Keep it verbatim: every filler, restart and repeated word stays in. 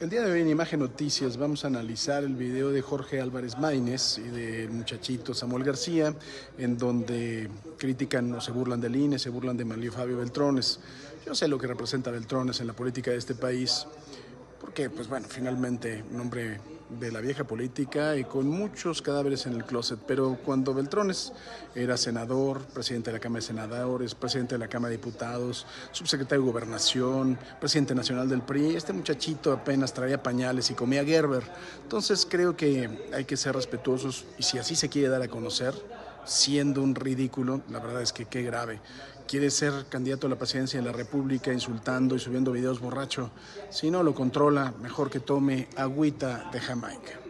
El día de hoy en Imagen Noticias vamos a analizar el video de Jorge Álvarez Maínez y del muchachito Samuel García, en donde critican o se burlan del I N E, se burlan de Manlio Fabio Beltrones. Yo sé lo que representa Beltrones en la política de este país, porque, pues bueno, finalmente un hombre de la vieja política y con muchos cadáveres en el closet, pero cuando Beltrones era senador, presidente de la Cámara de Senadores, presidente de la Cámara de Diputados, subsecretario de Gobernación, presidente nacional del P R I, este muchachito apenas traía pañales y comía Gerber. Entonces creo que hay que ser respetuosos y si así se quiere dar a conocer, siendo un ridículo, la verdad es que qué grave. Quiere ser candidato a la presidencia de la República insultando y subiendo videos borracho. Si no lo controla, mejor que tome agüita de Jamaica.